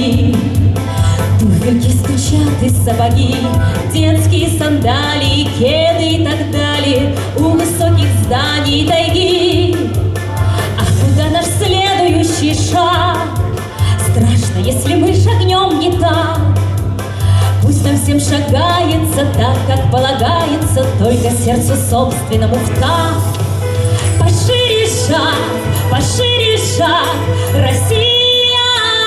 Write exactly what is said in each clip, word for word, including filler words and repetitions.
шаги. Туфельки стучат и сапоги, детские сандалии, кеды и так далее у высоких зданий тайги. А куда наш следующий шаг? Страшно, если мы шагнем не так. Пусть нам всем шагается так, как полагается, только сердцу собственному в так. Пошире шаг, пошире шаг, Россия,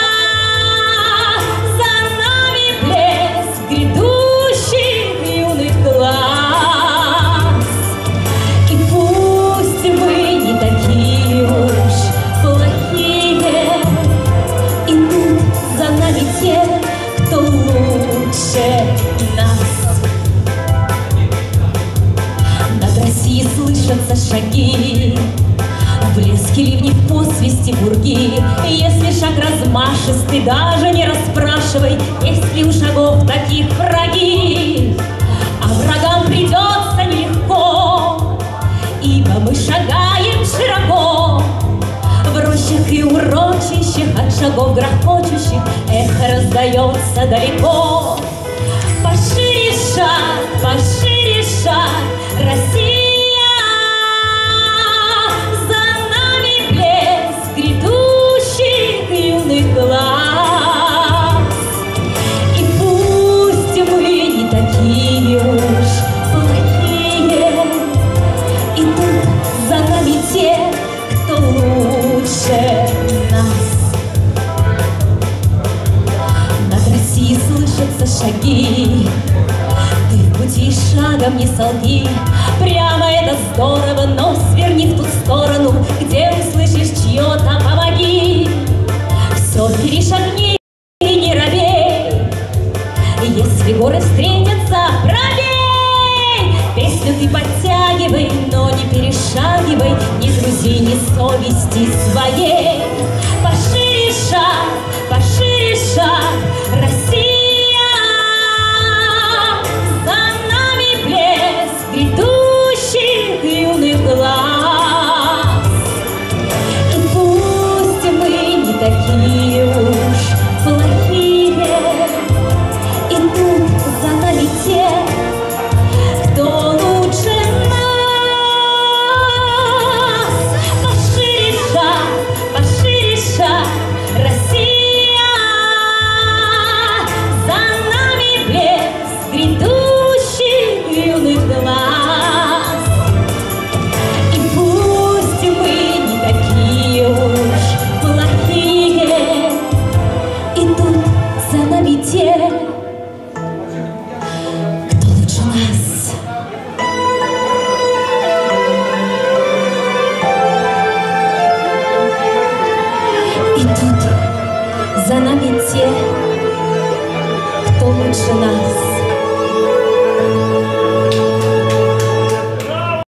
за нами блеск грядущих юных глаз. И пусть мы не такие уж плохие, идут за нами те, кто лучше нас. Над Россией слышатся шаги, в блеске ливней, в посвисте бурги. Если шаг размашистый, даже не расспрашивай, есть ли у шагов таких враги. А врагам придется нелегко, ибо мы шагаем широко. В рощах и урочищах от шагов грохочущих эхо раздается далеко. Пошире шаг, пошире шаг, Россия, за нами блеск грядущих юных глаз. И пусть мы не такие уж плохие, идут за нами те, кто лучше нас. Над Россией слышатся шаги, ты в пути шагом не солги. Прямо это здорово, но сверни в ту сторону, где услышишь чье-то «помоги». Все перешагни и не робей, если горы встретятся, пробей. Песню ты подтягивай, но не перешагивай, не грузи ни совести своей. Пошире шаг, пошире шаг, Россия, за нами блеск грядущих юных глаз. И пусть мы не такие уж плохие, идут за нами те, кто лучше нас. Пошире шаг, пошире шаг, Россия, за нами блеск грядущих юных глаз. И пусть мы не такие уж плохие, идут за нами те, кто лучше нас. Идут за нами те, кто лучше нас.